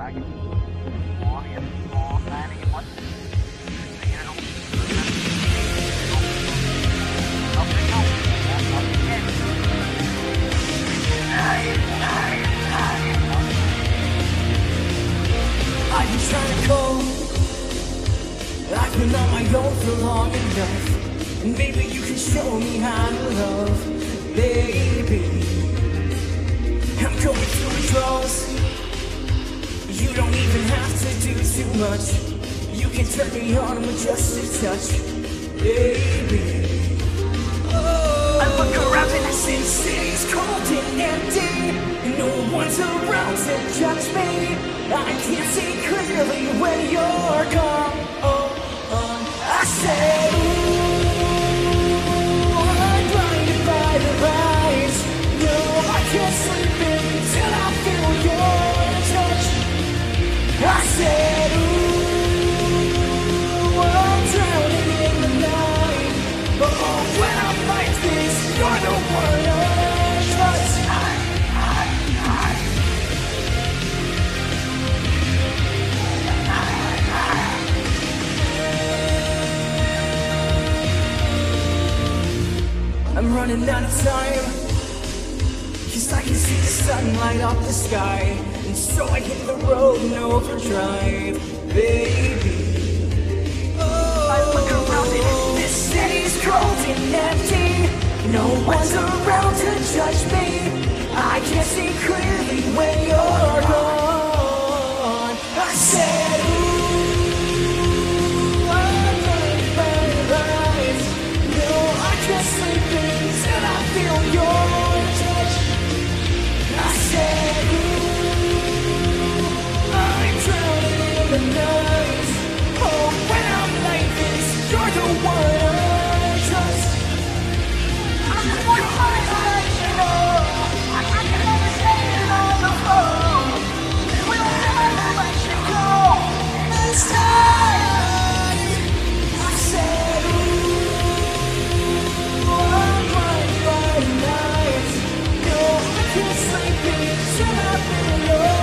I've been trying to cope. I've been on my own for long enough, and maybe you can show me how to love, baby. I'm going through withdrawals. You don't even have to do too much. You can turn me on with just a touch, baby. Oh, I look around and I see city's cold and empty. No one's around to judge me. I can't see clearly when you're gone. I said, ooh, I'm blinded by the lights. No, I can't sleep until I feel your touch. I said, ooh, I'm drowning in the night. Oh, when I'm like this, you're the one I trust. I'm running out of time, 'cause I can see the sun light up the sky. And so I hit the road in overdrive, baby. Oh, I look around and this city's cold and empty. No one's around to judge me. I can't see clearly when you're gone. I said, ooh, I'm blinded by the lights. No, I can't sleep until I feel your touch. I said, ooh, I'm drowning in the night. Oh, when I'm like this, you're the one I trust. I'm the one I let you know. I can never say it on the phone. And we'll never let you go. This time, I said, ooh, I'm blinded by the night. No, I can't sleep until I feel your